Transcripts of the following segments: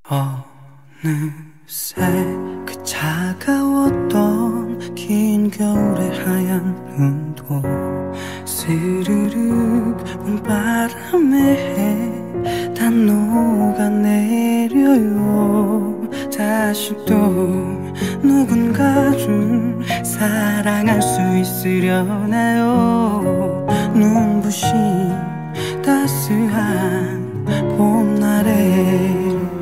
어느새 그 차가웠던 긴 겨울의 하얀 눈도 스르륵 봄바람에 다 녹아내려요. 다시 또 누군가를 사랑할 수 있으려나요. 눈부신 따스한 봄날에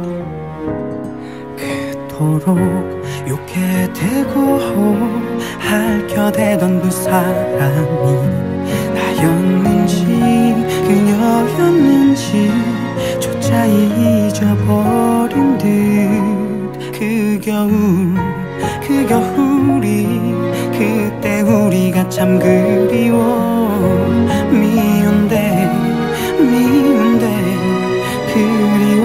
그토록 욕해대고 핥혀대던 그 사람이 나였는지 그녀였는지 조차 잊어버린 듯 그 겨울이 그때 우리가 참 그리워. 미운데 그리워.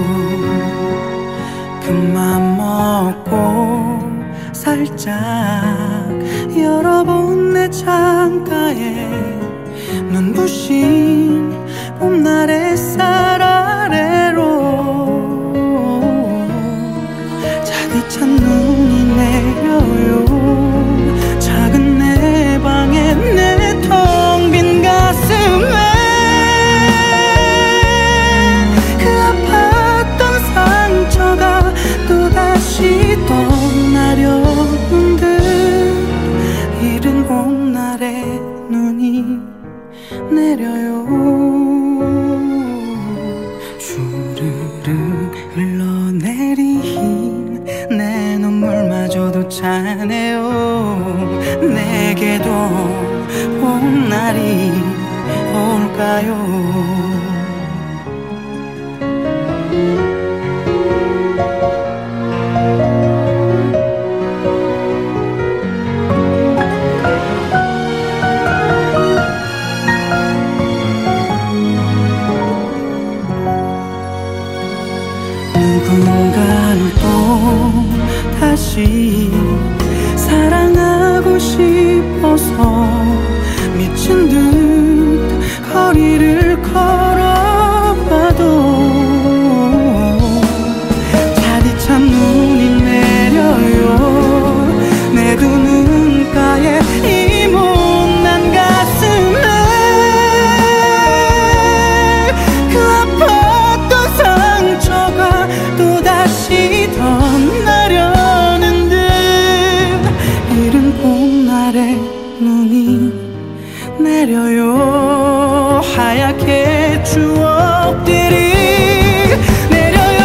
그맘 먹고 살짝 열어본 내 창가에 눈부신 봄날 햇살 아래로 차디찬 눈이 내려요. 작은 내 방에 내 텅 빈 가슴에 그 아팠던 상처가 또다시 떠나려는 듯 이른 봄날에 눈이 내려요. 주르륵 흘러내린 내 눈물마저도 차네요. 내게도 봄날이 올까요? 누군가를 또 다시 사랑하고 싶어서 미친 듯 거리를 걸어봐도 차디찬 눈이 내려요. 내 두 눈가에 이 못난 가슴에 그 아팠던 상처가 또다시 떠나려는 듯 이른 봄날에 눈이 내려요. 하얗게 추억들이 내려요.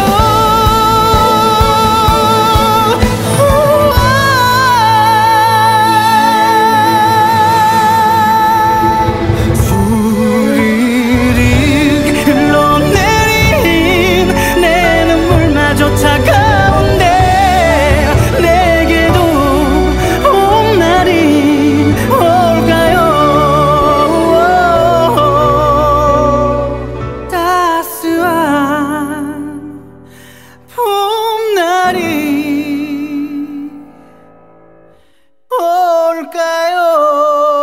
수르륵 흘러내린 내 눈물마저 차가운데 내게도 봄날이 올까요? 따스한 봄날이 올까요?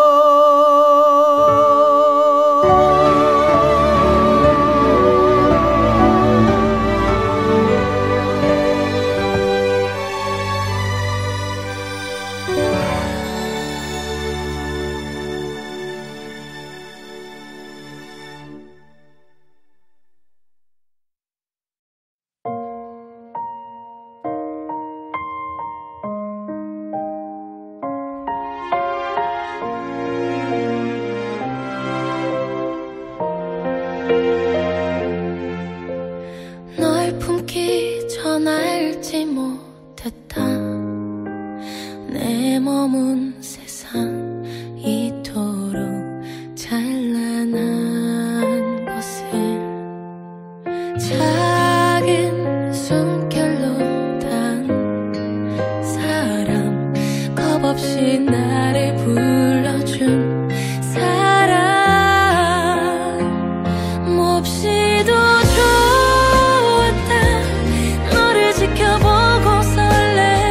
널 품기 전 알지 못했던 내 머문 세상 이토록 찬란한 것을 작은 숨결로 단 사람 겁없이 나를 불러준 사람 몹시도 좋았다. 너를 지켜보고 설레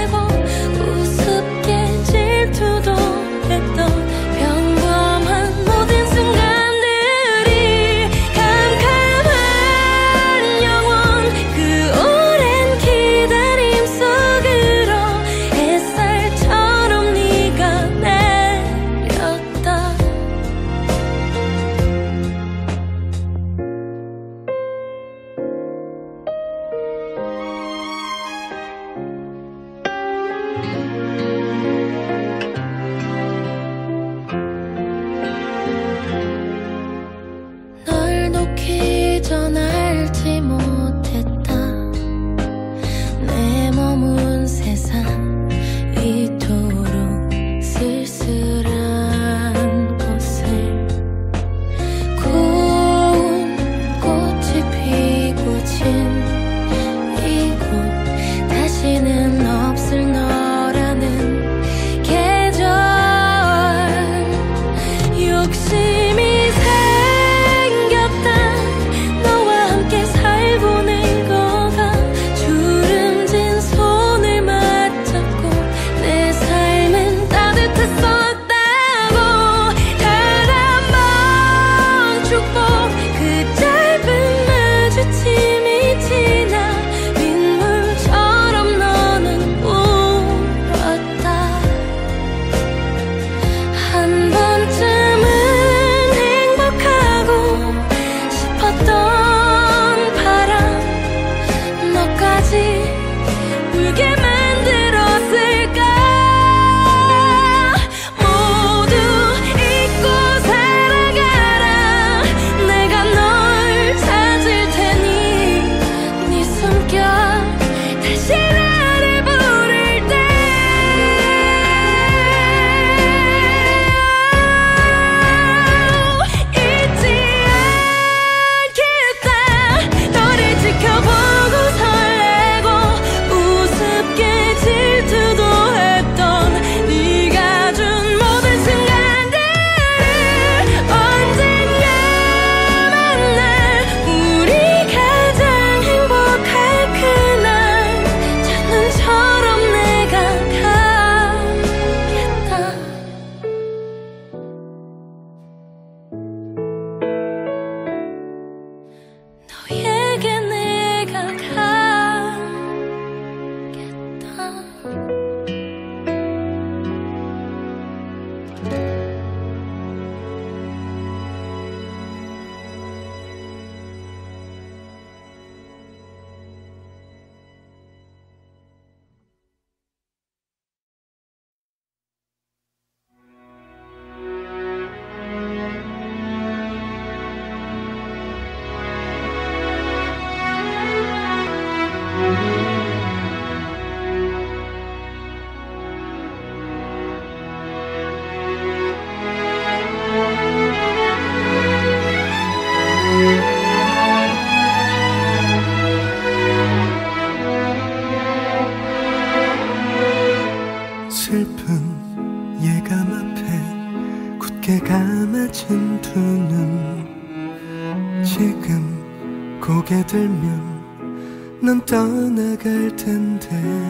잠들게 되면 넌 떠나갈 텐데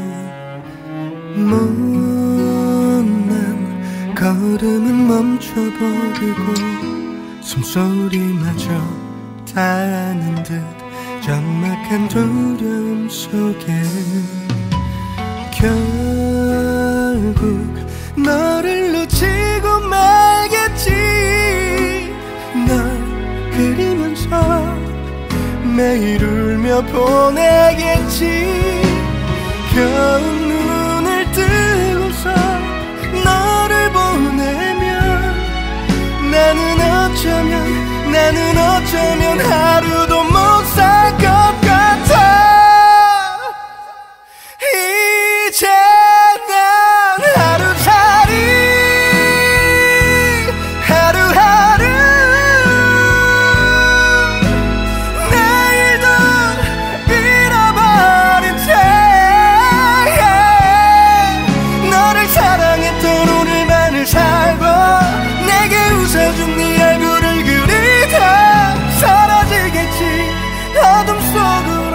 못난 걸음은 멈춰버리고 숨소리마저 닿는 듯 적막한 두려움 속에 결국 너를 놓치고 말겠지. 널 그리면서 매일 울며 보내겠지. 겨우 눈을 뜨고서 너를 보내면 나는 어쩌면 하루도 못 살 것 같아. 이제 난 하루살이 하루하루 내일도 잃어버린 채 너를 사랑했던 오늘만을 살고 내게 웃어준 네 얼굴을 그리다 사라지겠지 어둠 속으로.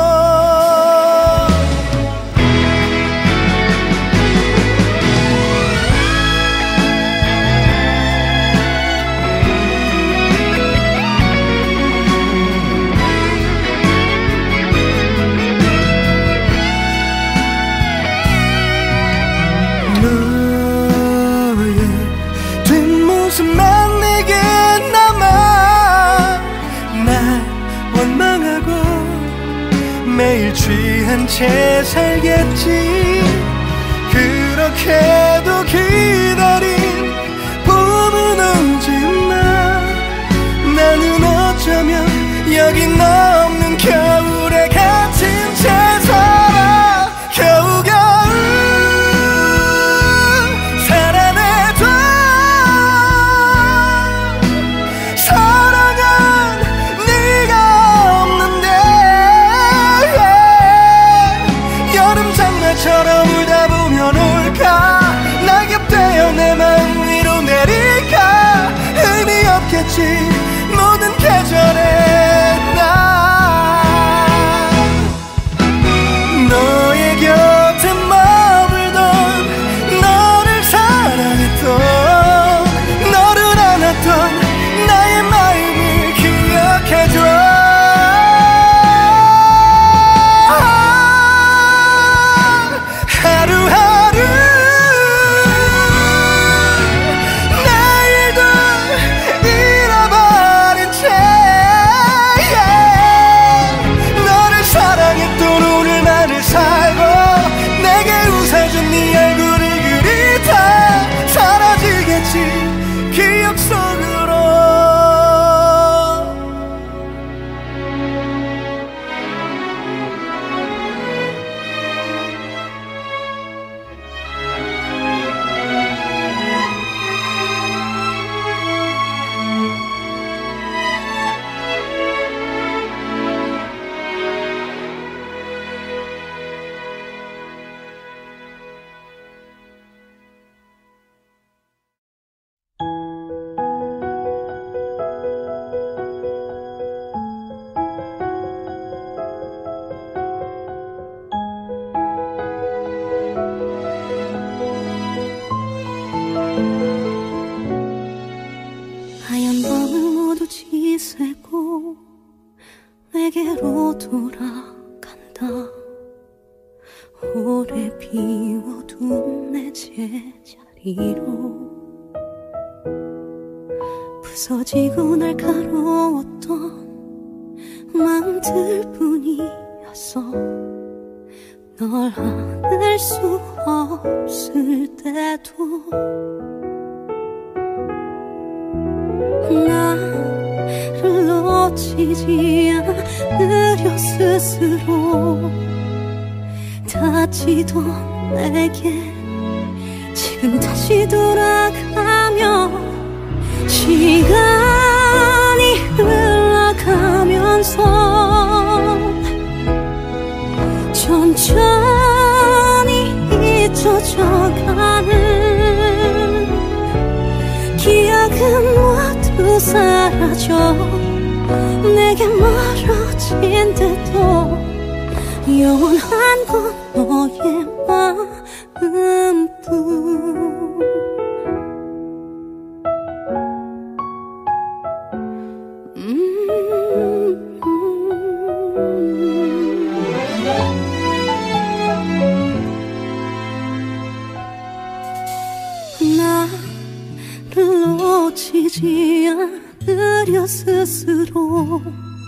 너의 뒷모습만 내게 남아 날 원망하고 매일 취한 채 살겠지. 그렇게도 기다린 봄은 오지만 나는 어쩌면 여기 너 없는 겨울에 갇힌 채 살아. 겨우겨우 살아내도 사랑은 네가 없는데 여름 장마처럼 울다 보면 올까 낙엽 되어 내 마음 위로 내릴까. 의미 없겠지 모든 계절에 나 너의 곁에 머물던 너를 사랑했던 너를 안았던 나의 마음을 기억해줘. 하루하루 내일도 잃어버린 채 너를 사랑했던 오늘만을 살고 내게 웃어준 네 얼굴을 그리다 사라지겠지 기억 속으로. 하얀 밤을 모두 지새고 내게로 돌아간다. 오래 비워둔 내 제자리로 부서지고 날카로웠던 마음들 뿐이었어. 널 안을 수 없을 때도 나를 놓치지 않으려 스스로 다치던 내게 지금 다시 돌아가며 시간이 흘러가면서 천천히 잊혀져가는 기억은 모두 사라져 내게 멀어진 영원한 건 너의 마음뿐. 나를 놓치지 않으려 스스로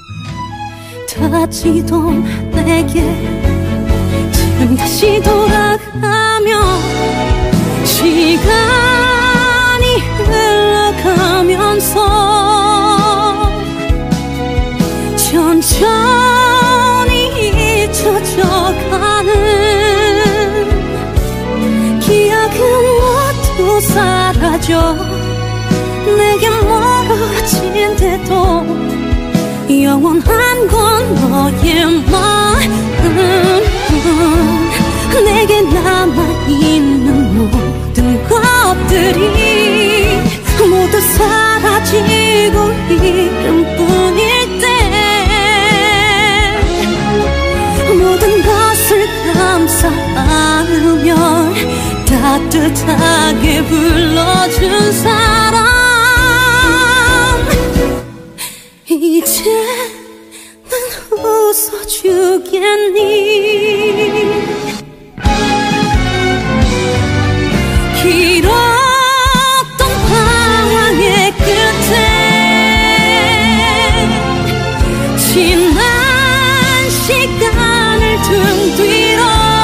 다치던 내게 지금 다시 돌아가며 시간이 흘러가면서 천천히 잊혀져가는 기억은 모두 사라져 내게 멀어진대도 영원한 건 너의 마음. 내게 남아있는 모든 것들이 모두 사라지고 이름뿐일 때 모든 것을 감싸 안으며 따뜻하게 불러준 사람 이제 난 웃어주겠니. 길었던 방황의 끝에 지난 시간을 등 뒤로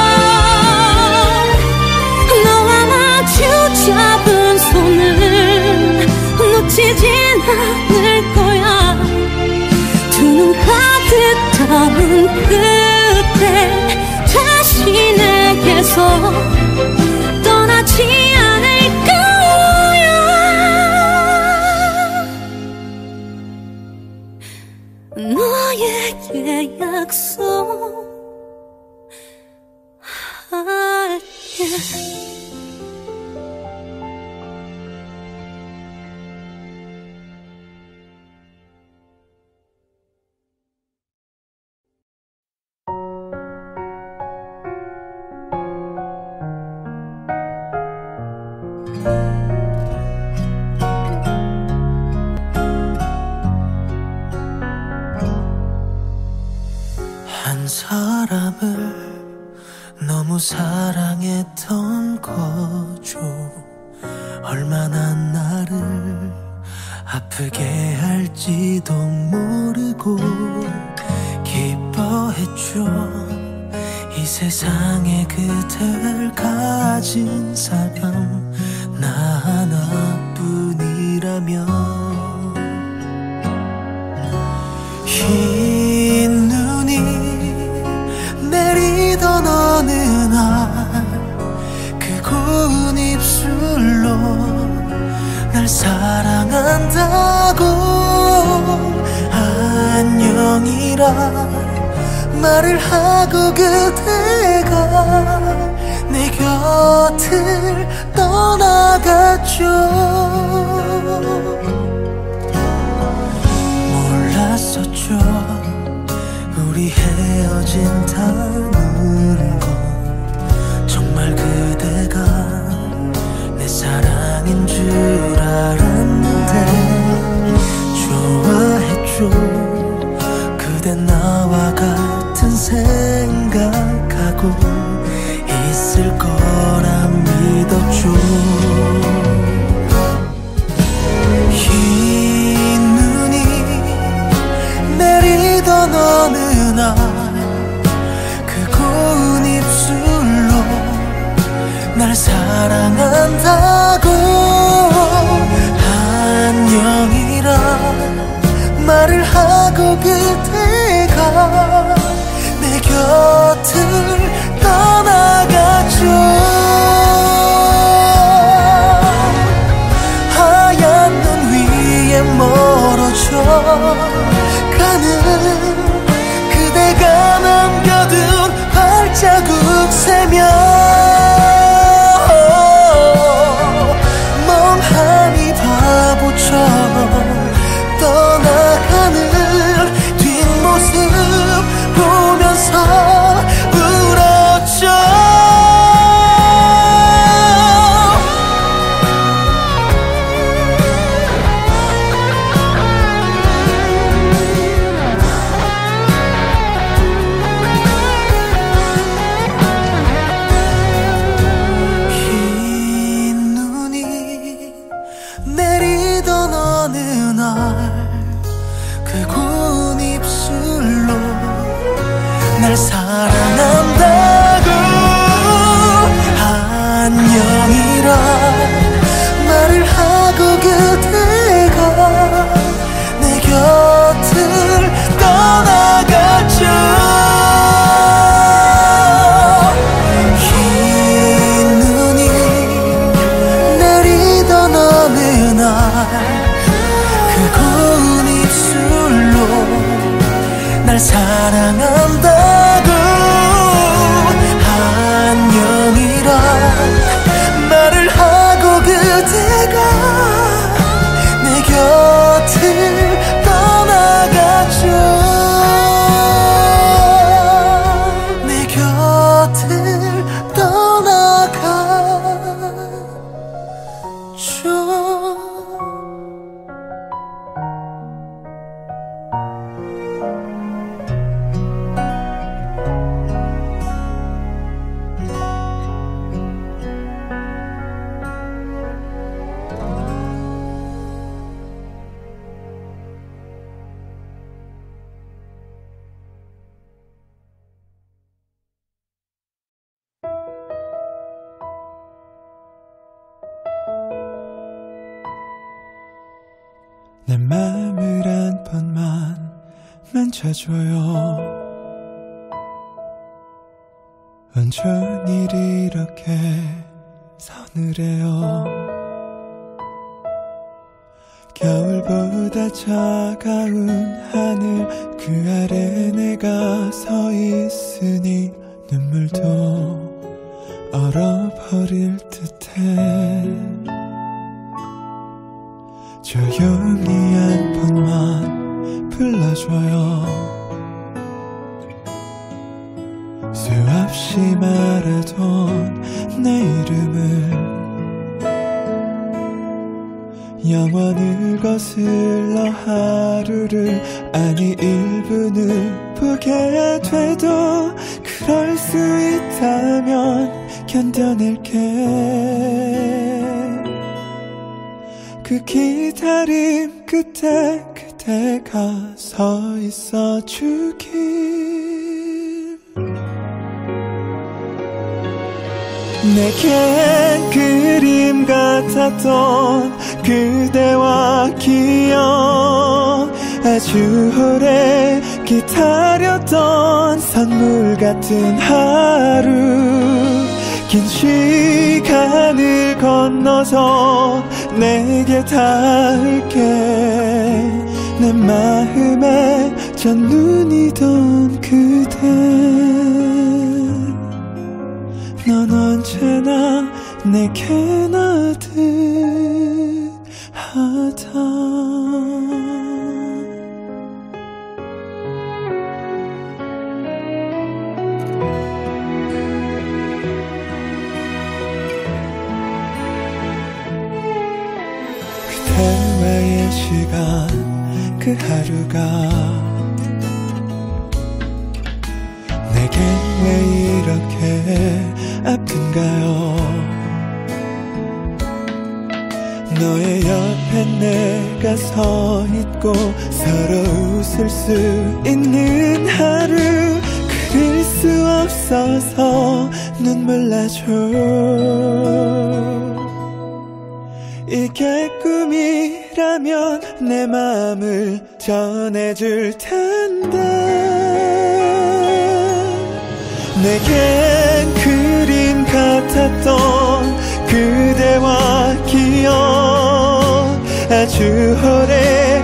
너와 마주 잡은 손을 놓치진 않을 거야. 두 눈 가득 담은 그때 다시 내게서 떠나지 않을 거야. 너에게 약속할게. 한 사람을 너무 사랑했던 거죠. 얼마나 나를 아프게 할지도 모르고 기뻐했죠. 이 세상에 그댈 가진 사람 나 하나뿐이라면 흰 눈이 내리던 어느 날 그 고운 입술로 날 사랑한다고 안녕이라 말을 하고 그대가 내 곁을 떠나갔죠. 몰랐었죠. 우리 헤어진다는 건 정말 그대가 내 사랑인 줄 알았는데 좋아했죠. 그대 나와 같은 생각하고 있을 거라 믿었죠. 흰 눈이 내리던 어느 날 그 고운 입술로 날 사랑한다고 안녕이라 말을 하고 그대가 내 곁을 떠나갔죠. 하얀 눈 위에 멀어져 가는 그대가 남겨둔 발자국 세며 멍하니 바보처럼 떠나가는 뒷모습 보면서 내 맘을 한 번만 만져줘요. 온종일 이렇게 서늘해요. 겨울보다 차가운 하늘 그 아래 내가 서 있으니 눈물도 얼어버릴 듯해. 조용히 한 번만 불러줘요. 수없이 말하던 내 이름을 영원을 거슬러 하루를 아니 1분을 보게 돼도 그럴 수 있다면 견뎌낼게. 그 기다림 끝에 그대가 서 있어 주길. 내겐 그림 같았던 그대와 기억, 아주 오래 기다렸던 선물 같은 하루. 긴 시간을 건너서 내게 닿을게. 내 마음에 첫눈이던 그대, 넌 언제나 내게 나듯하다. 그대와의 시간 그 하루가 내겐 왜 이렇게 아픈가요. 너의 옆에 내가 서 있고 서로 웃을 수 있는 하루. 그릴 수 없어서 눈물 나죠. 이게 꿈이라면 내 맘을 전해줄 텐데. 내겐 그림 같았던 그대와 기억, 아주 오래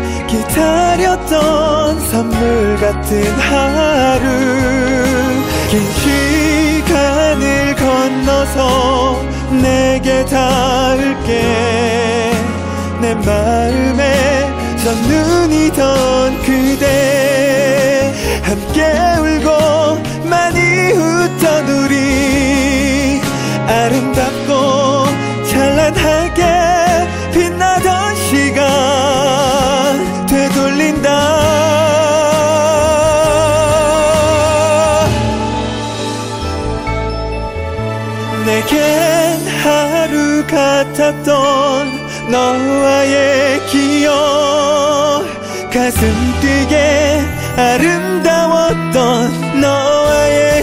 기다렸던 선물 같은 하루. 긴 시간을 건너서 내게 닿을게. 내 마음에 첫눈이던 그대, 함께 울고 많이 웃던 우리, 아름답고 찬란하게 빛나던 시간 되돌린다. 내겐 하루 같았던 너와의 기억, 가슴 뛰게 아름다웠던 너와의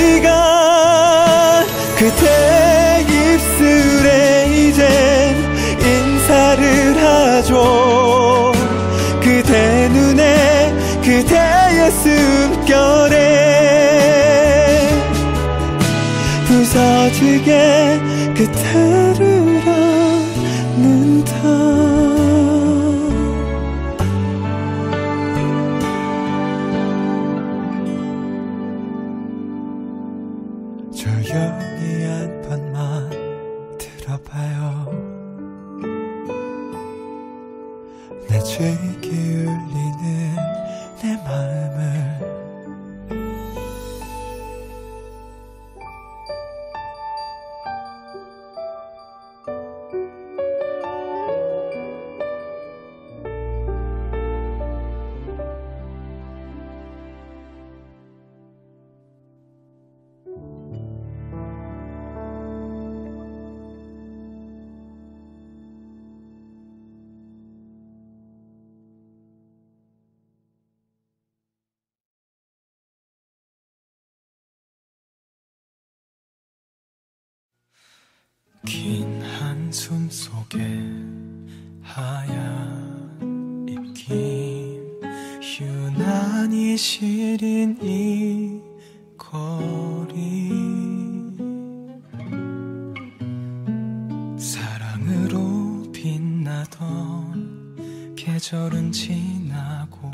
시간. 그대 입술에 이젠 인사를 하죠. 그대 눈에 그대의 숨결에 부서지게 그대를 안는다. 조용히 한 번만 들어봐요. 내 죄 기울이는 내 마음을. 긴 한숨 속에 하얀 이불, 많이 시린 이 거리 사랑으로 빛나던 계절은 지나고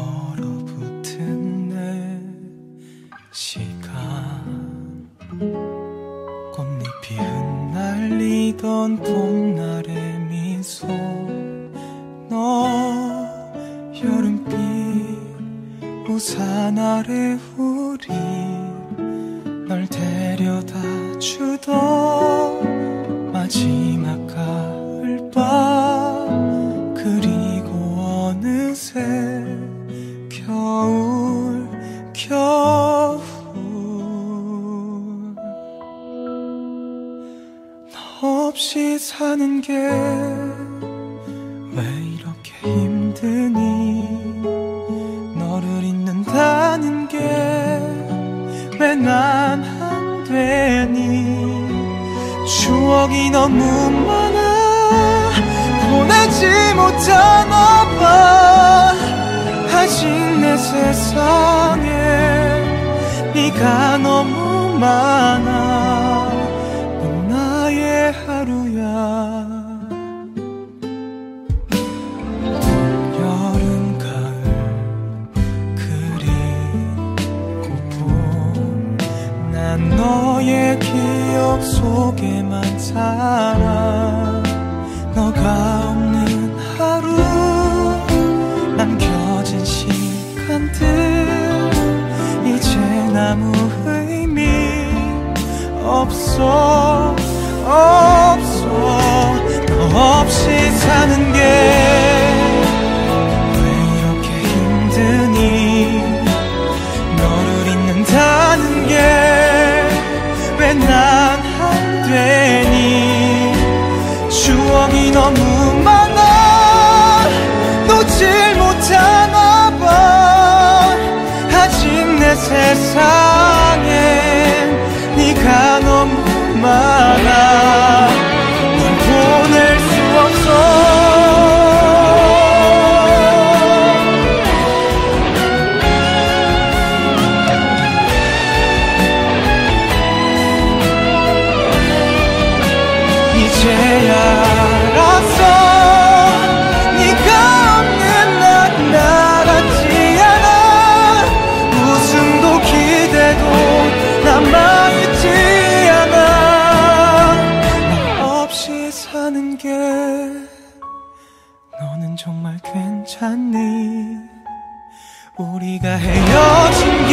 얼어붙은 내 시간 꽃잎이 흩날리던 봄날의 미소 너 여름빛 우산 아래 우리 널 데려다 주던 마지막 가을밤 그리고 어느새 겨울 너 없이 사는 게 왜 이렇게 힘드니 너를 잊는다는 게 왜 난 안 되니 추억이 너무 많아 보내지 못하나 봐 아직 내 세상에 네가 너무 많아 넌 나의 하루야 여름 가을 그리고 봄 난 너의 기억 속에만 살아 너가 없는 하루 남겨진 시간들 이제 아무 의미 없어 너 없이 사는 게 왜 이렇게 힘드니 너를 잊는다는 게 왜 난 안 되니 추억이 너무 많아 놓질 못하나 봐 아직 내 세상엔 네가 너무 많아 널 보낼 수 없어 이제야 알았어 네가 없는 난 나같지 않아 웃음도 기대도 남아있지 않아 너 없이 사는 게 너는 정말 괜찮니 우리가 헤어진 게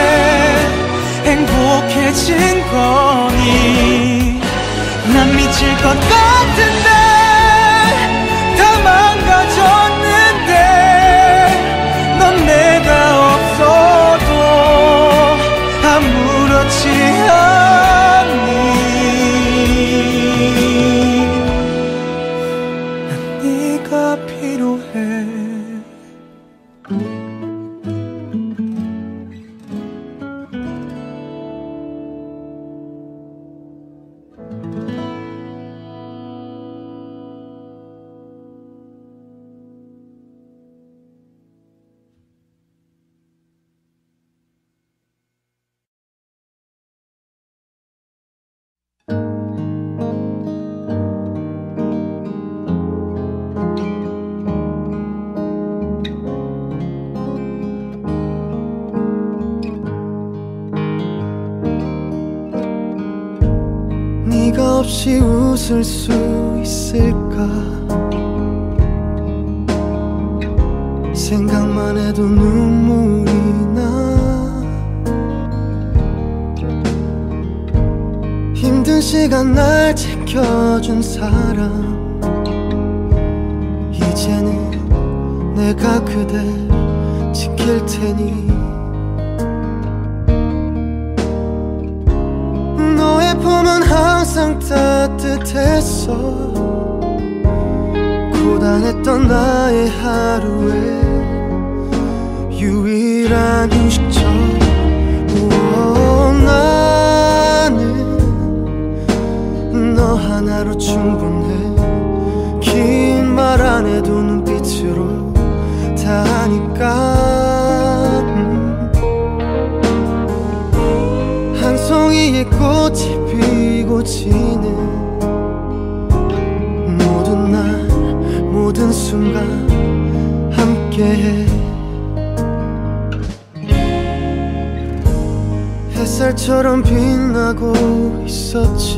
행복해진 거니 난 미칠 것 같은데 다 망가졌는데 넌 내가 없어도 아무렇지 않니 난 네가 필요해 네가 없이 웃을 수 있을까 생각만 해도 눈물이 나 힘든 시간 날 지켜준 사람 이제는 내가 그댈 지킬 테니 너의 품은 항상 따뜻했어 고단했던 나의 하루에 유일한 휴식처 나는 너 하나로 충분해 긴 말 안 해도 눈빛으로 다 아니까 위에 꽃이 피고 지는 모든 날 모든 순간 함께해. 햇살처럼 빛나고 있었지.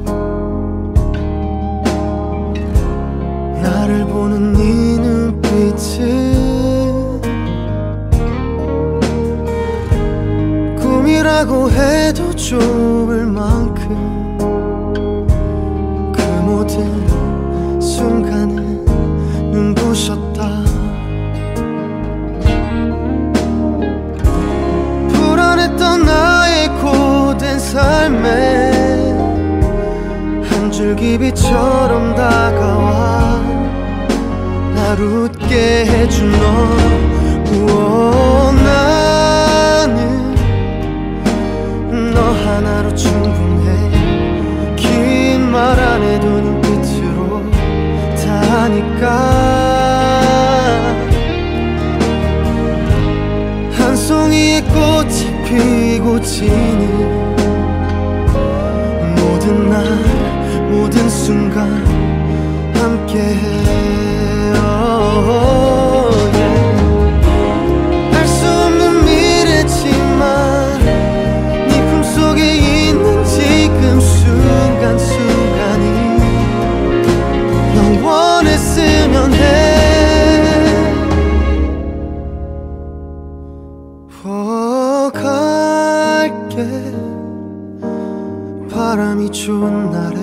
나를 보는 네 눈빛은 꿈이라고 해도 좋을 만큼 그 모든 순간은 눈부셨다. 불안했던 나의 고된 삶에 한 줄기 빛처럼 다가와 날 웃게 해준 너. 나는 너 하나로 충분해. 긴 말 안 해도 눈빛으로 다 아니까. 한 송이의 꽃이 피고 지는 모든 날 모든 순간 함께해. 알 수 없는 미래지만 네 품속에 있는 지금 순간순간이 영원했으면 해. 갈게. 바람이 좋은 날에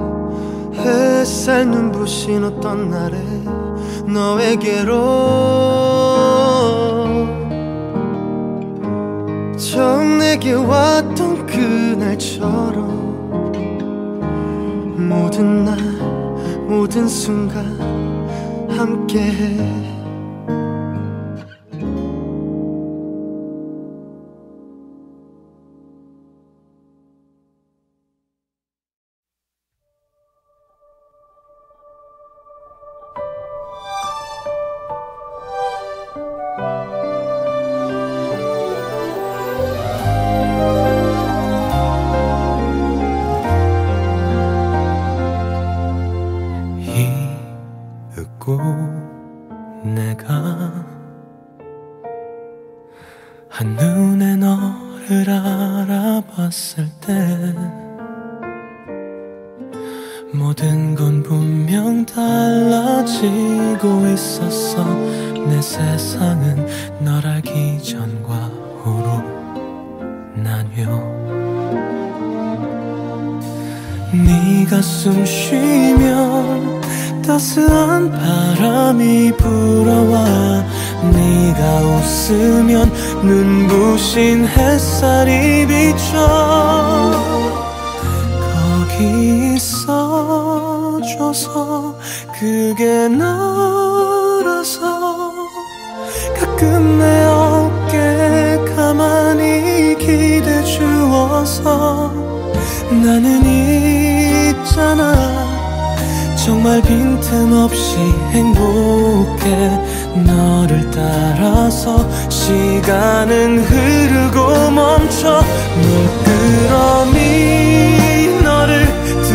햇살 눈부신 어떤 날에 너에게로 처음 내게 왔던 그날처럼 모든 날 모든 순간 함께해. 내가 한눈에 너를 알아봤을 때 모든 건 분명 달라지고 있었어. 내 세상은 널 알기 전과 후로 나뉘어. 네가 숨 쉬면 따스한 바람이 불어와. 네가 웃으면 눈부신 햇살이 비춰. 거기 있어줘서 그게 너라서 가끔 내 어깨에 가만히 기대 주어서 나는 있잖아. 정말 빈틈없이 행복해. 너를 따라서 시간은 흐르고 멈춰. 물끄러미 너를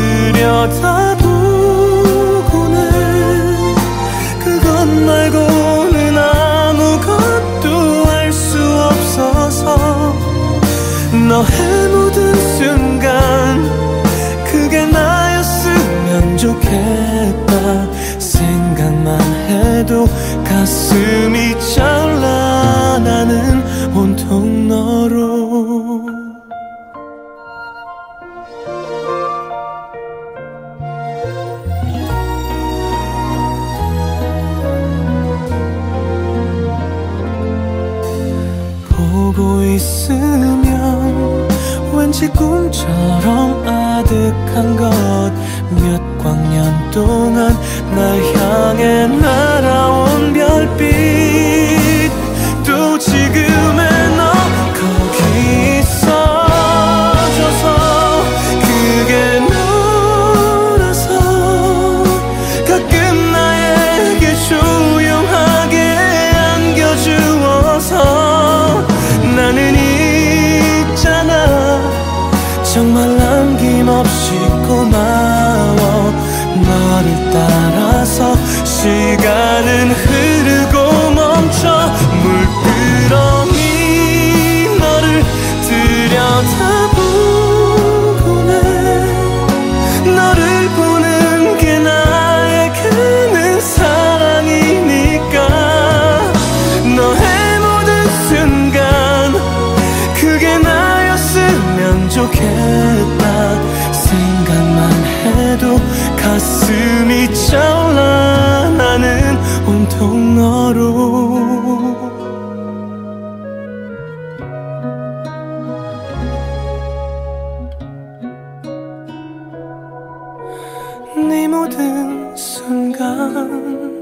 들여다보고는 그것 말고는 아무것도 알 수 없어서 너의 모든 순간 그게 나였으면 좋겠다. 생각만 해도 가슴이 차올라. 나는 온통 너로. 보고 있으면 왠지 꿈처럼 아득한 것. 몇 광년 동안 날 향해 날아온 별빛. 또 지금의 너 거기 있어줘서 그게 너라서 가끔 나에게 조용하게 안겨주어서 나는 있잖아. 정말 남김없이 고마워. 너를 따라서 시간은 흐르고 멈춰. 물끄러미 너를 들여다보고는 너를 보는 게 나에게는 사랑이니까. 너의 모든 순간 그게 나였으면 좋겠다. 생각만 해도 가슴이 차올라. 나는 온통 너로. 네 모든 순간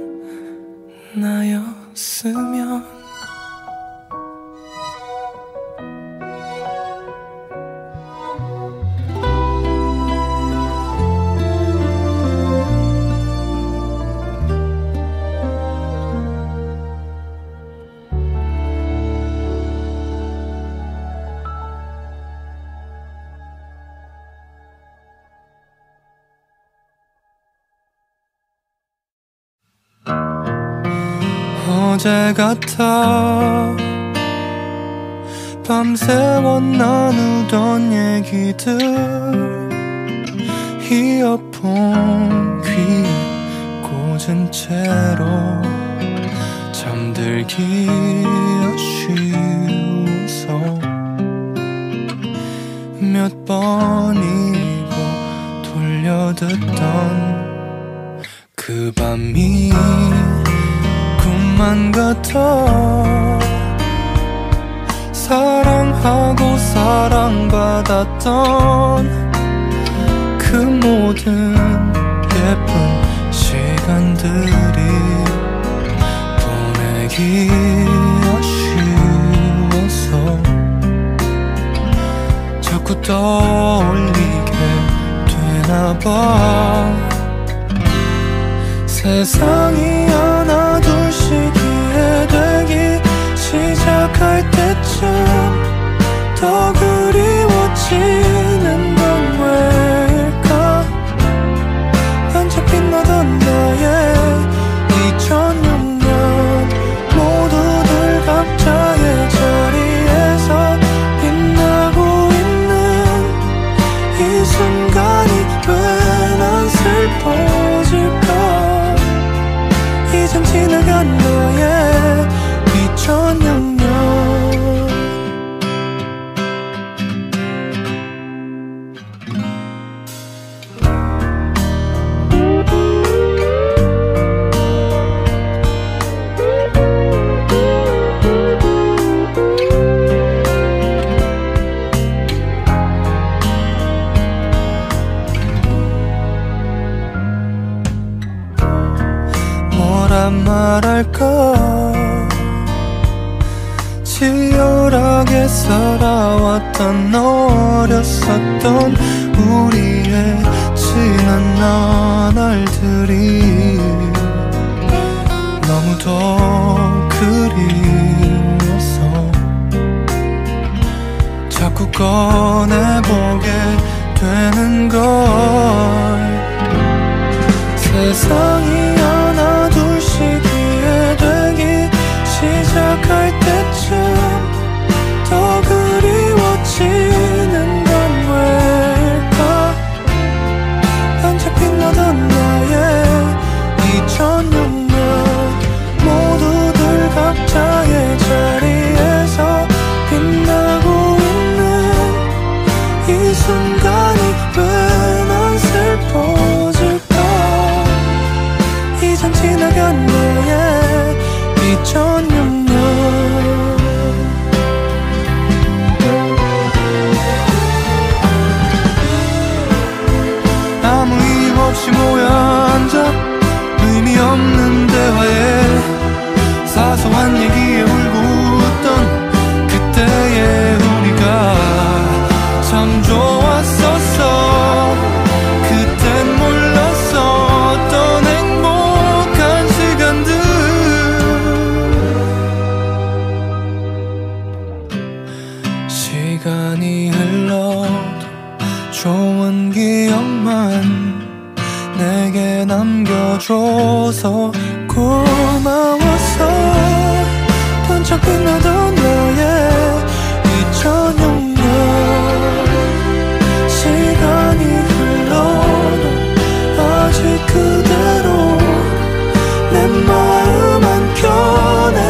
나였으면. 어제 같아 밤새워 나누던 얘기들 이어폰 귀에 꽂은 채로 잠들기 아쉬워서 몇 번이고 돌려듣던 그 밤이 꿈만 같아. 사랑하고 사랑받았던 그 모든 예쁜 시간들이 보내기 아쉬워서 자꾸 떠올리게 되나봐. 세상이 하나 둘씩 이해되기 시작할 때쯤 더 그리워지는 건 왜일까. 반짝 빛나던 나의 2006년 모두들 각자의 자리에서 빛나고 있는 이 순간이 왜 난 슬퍼질까. 이젠 지나간 나의 2006년. 뭐란 말할까. 치열하게 살아왔던 어렸었던 우리의 지난 나날들이 너무도 그리워서 자꾸 꺼내보게 되는 걸. 세상이 하나 둘씩 이해되기 시작할 때쯤 더 그리워지는 건 왜일까. 반짝 빛나던 나의 2006년 모두들 각자의 자리에서 빛나고 있는 이 순간이 왜 난 슬퍼질까. 이젠 지나간 나의 2006년. 아무 이유 없이 모여 앉아 의미 없는 대화에 사소한 얘기에 울고 웃던 그때의 우리가 참 좋았었어. 좋은 기억만 내게 남겨줘서 고마워서 번쩍 빛나던 너의 2006년 시간이 흘러도 아직 그대로 내 마음 한켠에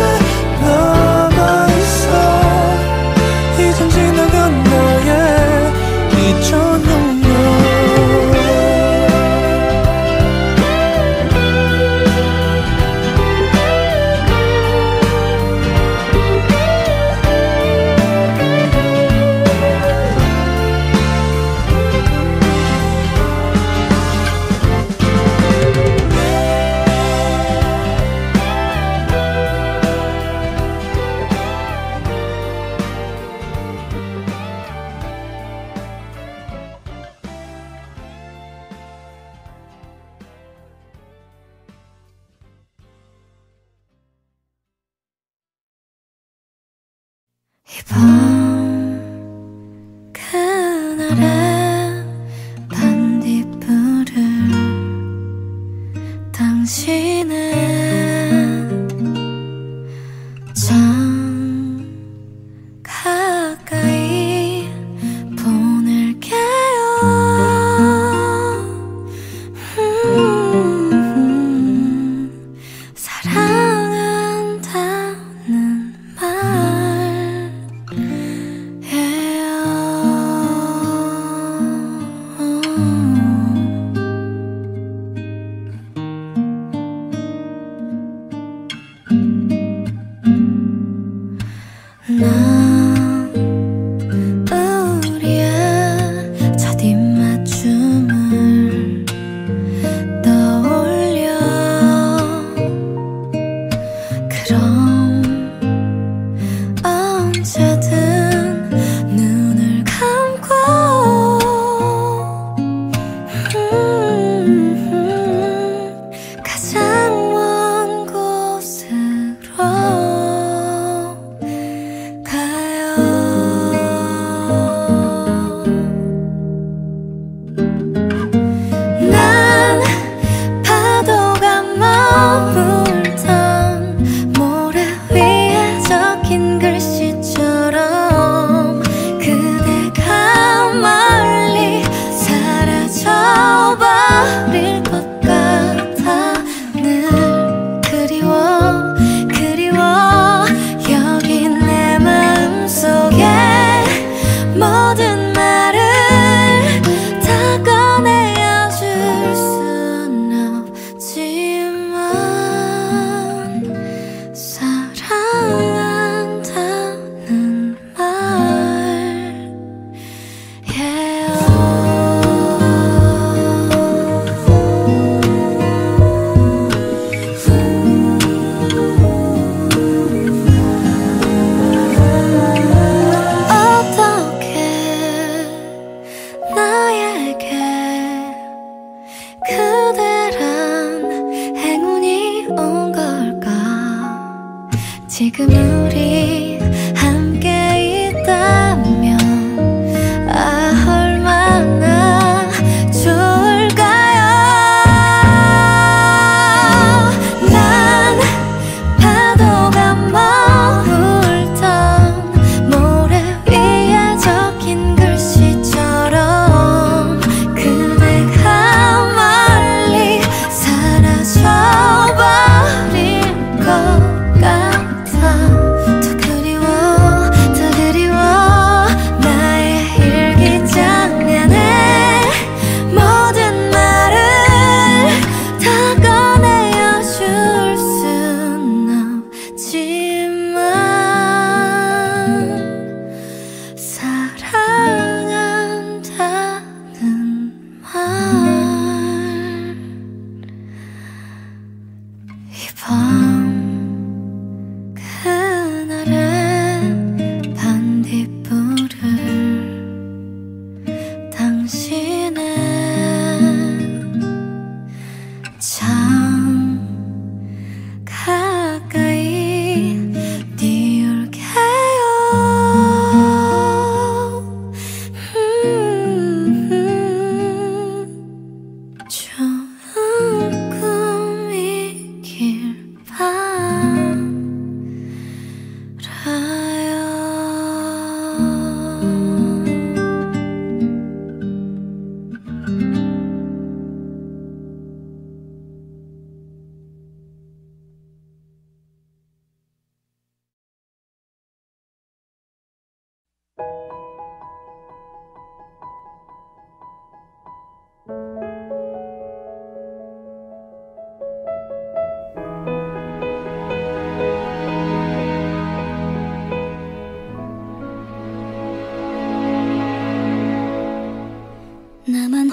남아있어. 이젠 지나간 너의 2006년 이밤 그날의 반딧불을 당신의 참 가까이 보낼게요. 사랑한다는 말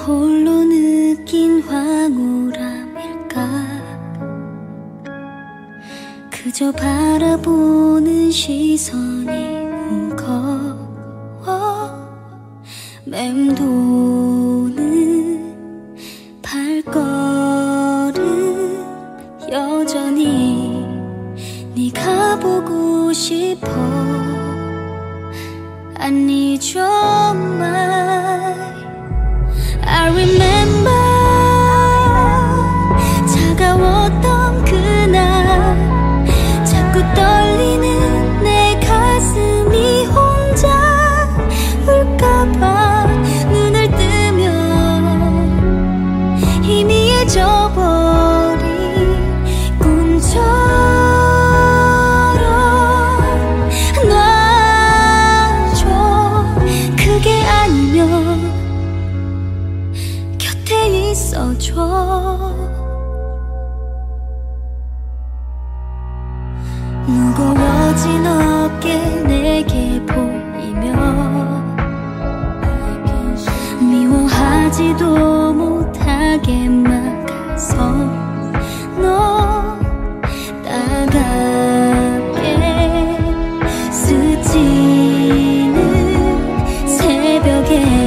홀로 느낀 황홀함일까. 그저 바라보는 시선이 무거워 맴도는 발걸음 여전히 네가 보고 싶어. I need your mind. I remember 차가웠던 그날 자꾸 떨리는 내 가슴이 혼자 울까봐 눈을 뜨면 희미해져버린 꿈처럼 놔줘. 그게 아니면 곁에 있어줘. 무거워진 어깨 내게 보이며 미워하지도 못하게 막아서 너 따갑게 스치는 새벽에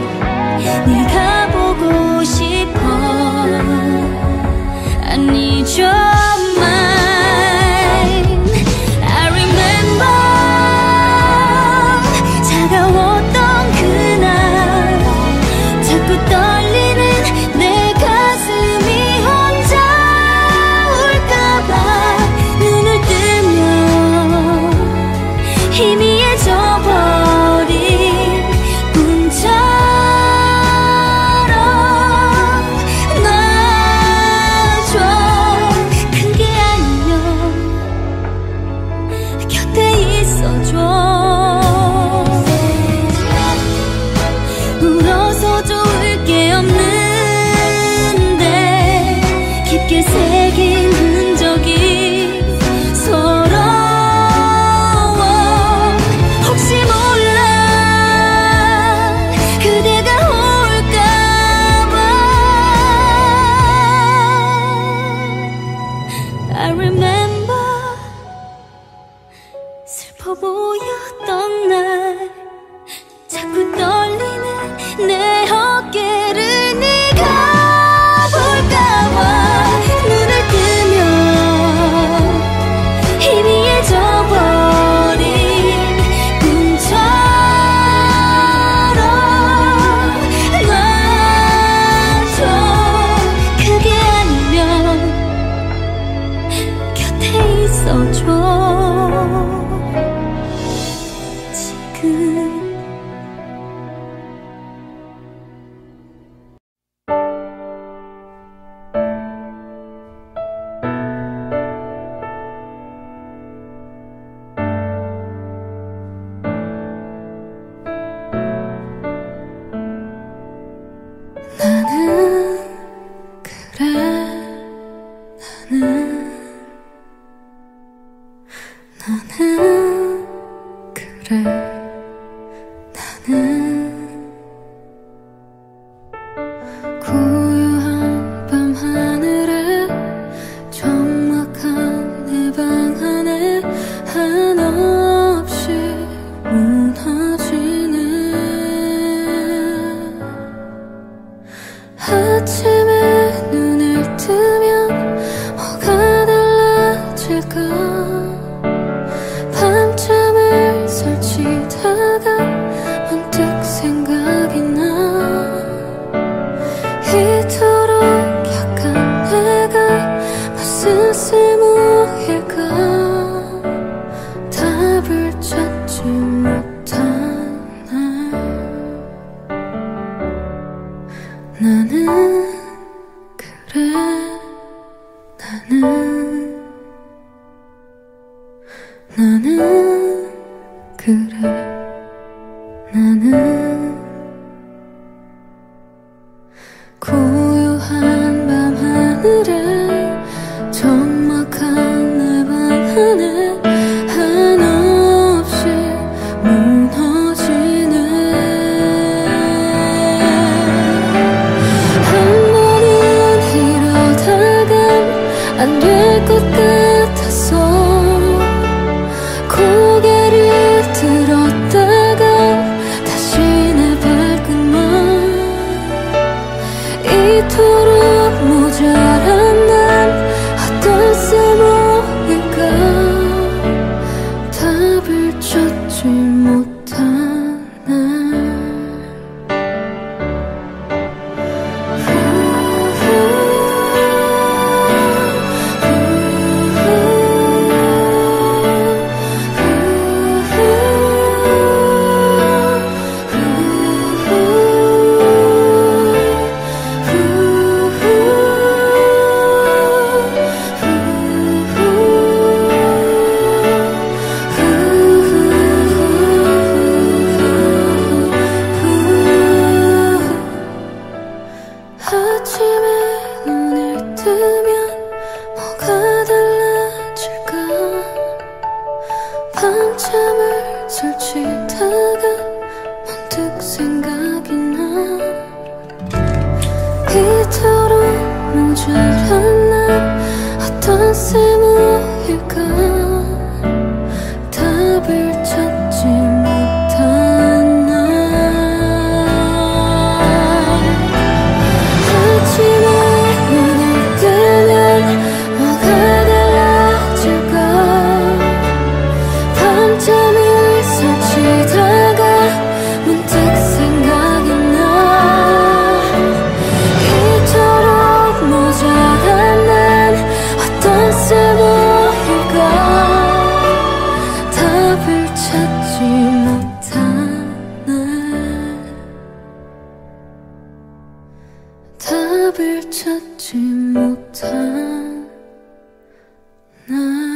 네가 보고 싶어. I need your mind. I remember 차가웠던 그날 자꾸 떨리는 내 가슴이 혼자 울까봐 눈을 뜨면 희미해져버린 꿈처럼 놔줘. 그게 아니면 곁에 있어줘. 울어서 좋을 게 없는데 깊게 새긴 흔적이 서러워. 혹시 몰라 그대가 올까봐. I remember 슬퍼 보였던 날 자꾸 떨리는 내 어깨를 네가 볼까봐 눈을 뜨면 희미해져버린 꿈처럼 놔줘. 그게 아니면 곁에 있어줘. 지금 나는 그래 나는 그래 나는 고요한 밤 하늘에 적막한 내 방 안에 한없이 무너지는 아침에 눈을 뜨면 뭐가 달라질까. 밤잠을 설치다가 문득 생각이 나. 이토록 약한 내가 무슨 쓸모일까. 답을 찾지 못한 날 나는 그래 나는 그래 나는 고요한 밤 하늘에 적막한 내 방 안에 한없이 무너지는 이토록 모자란 난 어떤 쓸모일까 답을 찾지 못한 날 아침에 눈을 뜨면 뭐가 달라질까 밤잠을 설치다가 문득 생각이 나 이토록 모자란 난 어떤 쓸모일까 답을 찾지 못한 날 아침에 눈을 뜨면 뭐가 달라질까 밤잠을 설치다가 문득 생각이 나 이토록 모자란 난 어떤 쓸모일까 답을 찾지 못한 날 답을 찾지 못한 날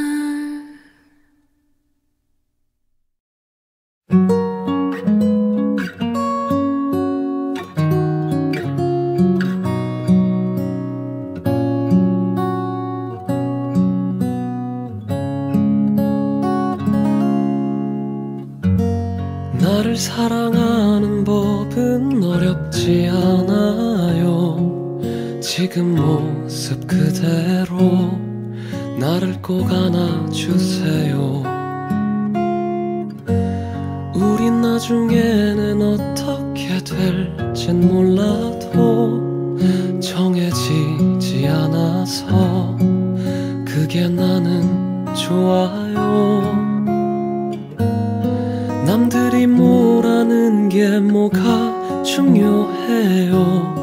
나를 사랑하는 법은 어렵지 않아요. 지금 모습 그대로 나를 꼭 안아주세요. 우린 나중에는 어떻게 될진 몰라도 정해지지 않아서 그게 나는 좋아요. 남들이 뭐라는 게 뭐가 중요해요.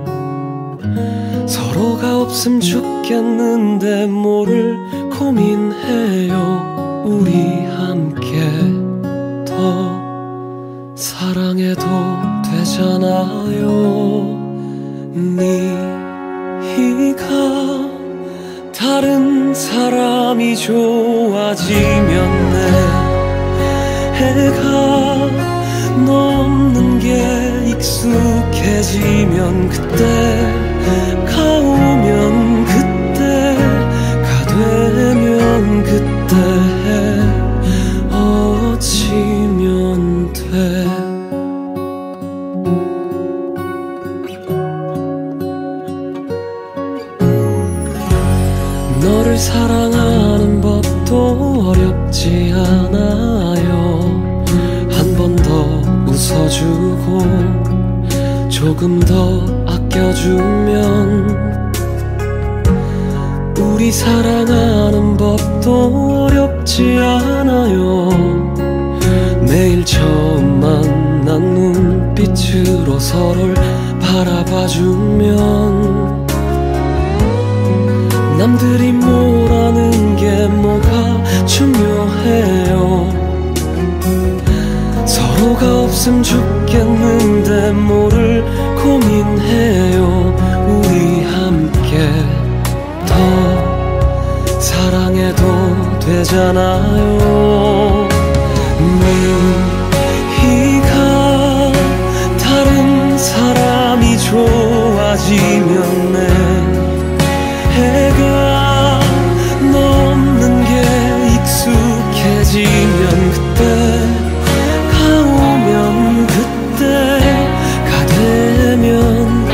서로가 없음 죽겠는데 뭐를 고민해요. 우리 함께 더 사랑해도 되잖아요. 네가 다른 사람이 좋아지면 내 해가 넘는 게 익숙해지면 그때가 오면 그때가 되면 그때 헤어지면 돼. 너를 사랑하는 법도 어렵지 않아요. 한 번 더 웃어주고 조금 더 아껴주면 우리 사랑하는 법도 어렵지 않아요. 매일 처음 만난 눈빛으로 서로를 바라봐주면 남들이 뭐라는 게 뭐가 중요해요. 서로가 없음 죽겠는데 뭐를 고민해요. 우리 함께 더 사랑해도 되잖아요. 네가 다른 사람이 좋아지면 내 해가 넘는 게 익숙해지면 그때가 오면 그때가 되면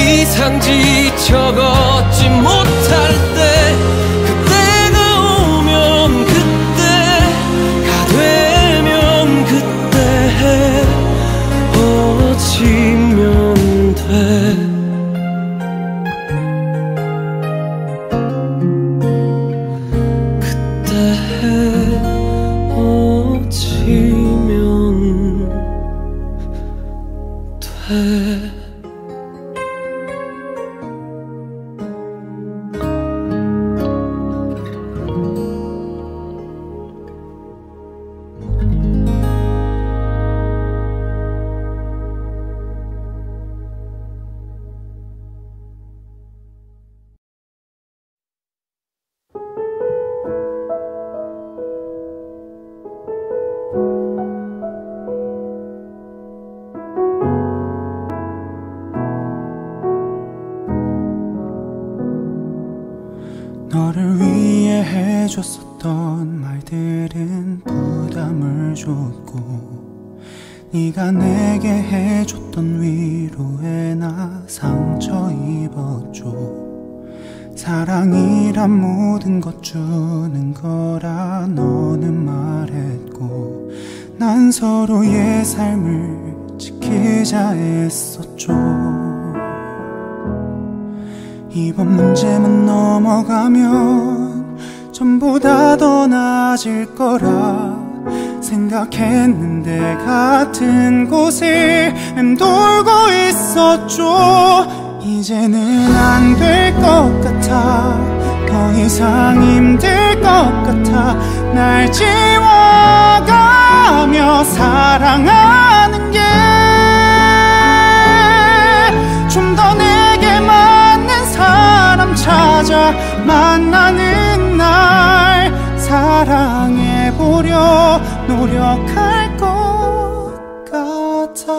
이상 지쳐 걷지 못할 때 그때가 오면 그때가 되면 그때 헤어지면 돼. 너를 위해 해줬었던 말들은 부담을 줬고 네가 내게 해줬던 위로에 나 상처 입었죠. 사랑이란 모든 것 주는 거라 너는 말했고 난 서로의 삶을 지키자 했었죠. 이번 문제만 넘어가면 전보다 더 나아질 거라 생각했는데 같은 곳을 맴돌고 있었죠. 이제는 안 될 것 같아 더 이상 힘들 것 같아 날 지워가며 사랑하는 게 좀 더 내게 맞는 사람 찾아 만나는 날 사랑해보려 노력할 것 같아.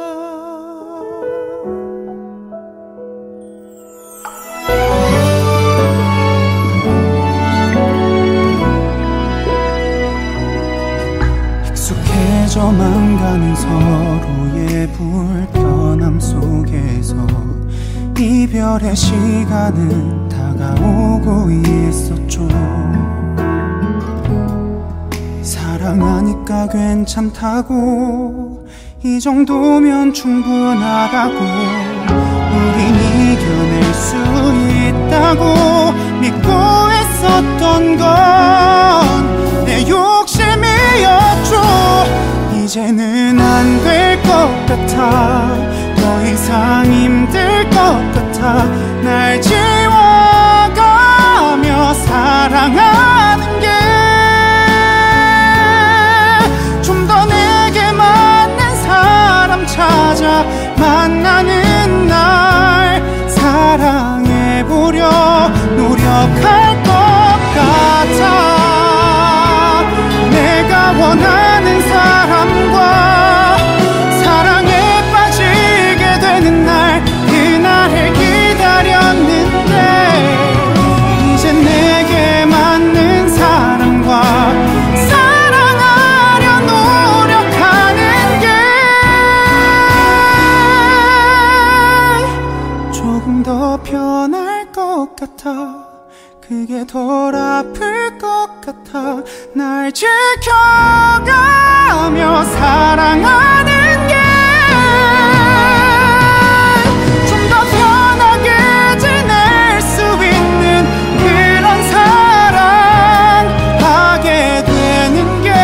익숙해져만 가는 서로의 불편함 속에서 이별의 시간은 다가오고 있었죠. 사랑하니까 괜찮다고 이 정도면 충분하다고 우린 이겨낼 수 있다고 믿고 했었던 건 내 욕심이었죠. 이제는 안 될 것 같아 더 이상 힘들 것 같아 날 지워가며 사랑하는 게 좀 더 내게 맞는 사람 찾아 만나는 날 사랑해보려 노력할 것 같아. 내가 원하는 사람과 사랑에 빠지게 되는 날 그날을 기다렸는데 이제 내게 맞는 사람과 사랑하려 노력하는 게 조금 더 편할 것 같아. 그게 덜 아플 것 같아. 날 지켜가며 사랑하는 게 좀 더 편하게 지낼 수 있는 그런 사랑 하게 되는 게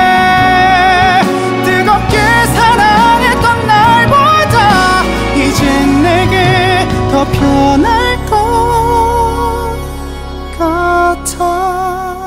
뜨겁게 사랑했던 날보다 이젠 내게 더 편할 것 같아.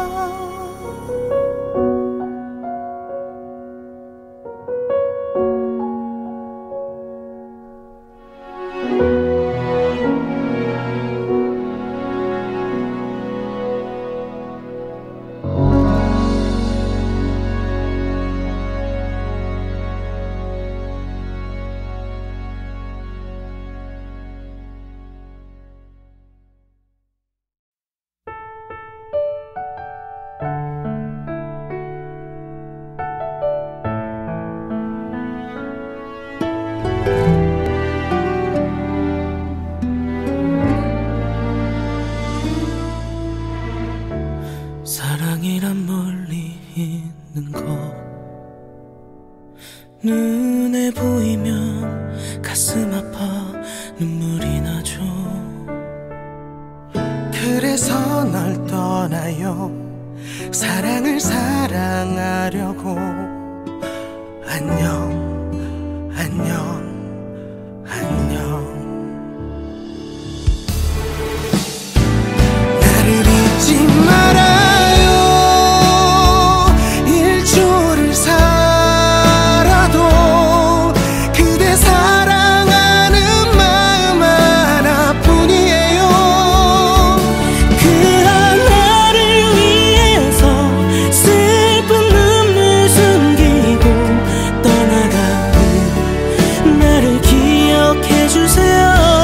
알아요. 사랑을 사랑하려고. 안녕 안녕 안녕. 나를 잊지 말아요. 일초를 살아도 그대 사랑하는 마음 하나뿐이에요. 그 하나를 위해서 슬픈 눈물 숨기고 떠나가는 나를 기억해주세요.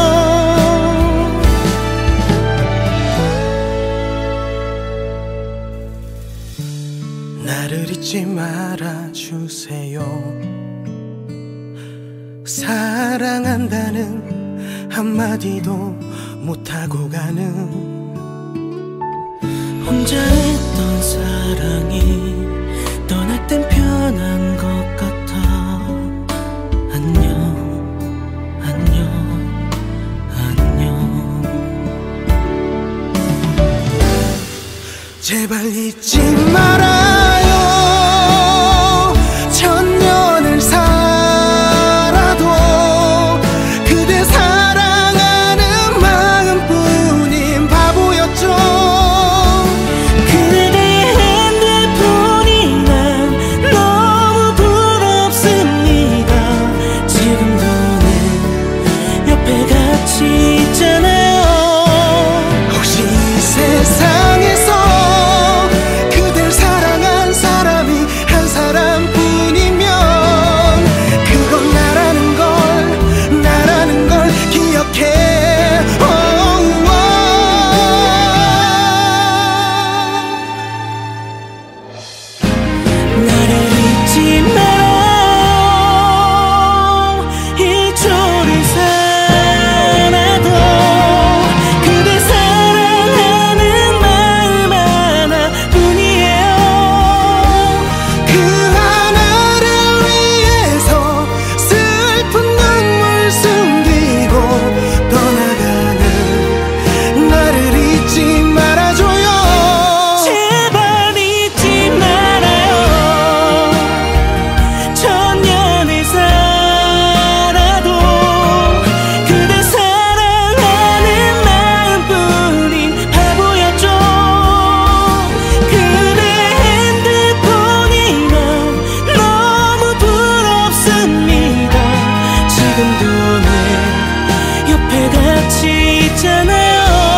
나를 잊지 말아주세요. 사랑한다는 한마디도 못하고 가는 혼자 했던 사랑이 떠날 땐 편한 것 같아. 안녕 안녕 안녕. 제발 잊지 말아요. 천년을 살아도 그대 사랑하는 마음뿐인 바보였죠. 그대의 핸드폰이 난 너무 부럽습니다. 지금도 내 옆에 같이 있잖아요. 혹시 이 세상에서 그댈 사랑한 사람이 한 사람뿐이면 그건 나라는 걸 기억해. 나를 잊지 말아요. 일초를 살아도 그대 사랑하는 마음 하나뿐이에요. 그 하나를 위해서 슬픈 눈물 숨기고 떠나가는 나를 잊지 말아줘요. 제발 잊지 말아요. 천년을 살아도 그대 사랑하는 마음뿐인 바보였죠. 그대 핸드폰이 난 너무 부럽습니다. 지금도 내 옆에 같이 있잖아요.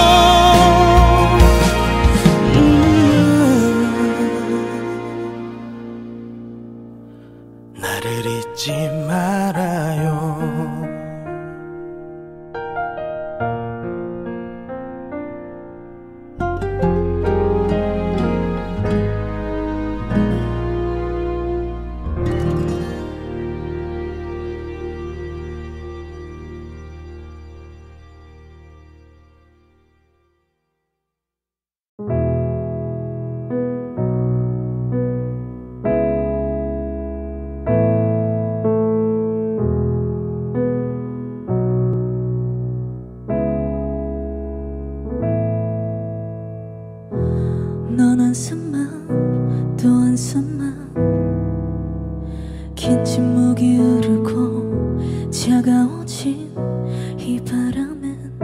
나를 잊지 말아요. 넌 한숨만 또 한숨만 긴 침묵이 흐르고 차가워진 이 바람엔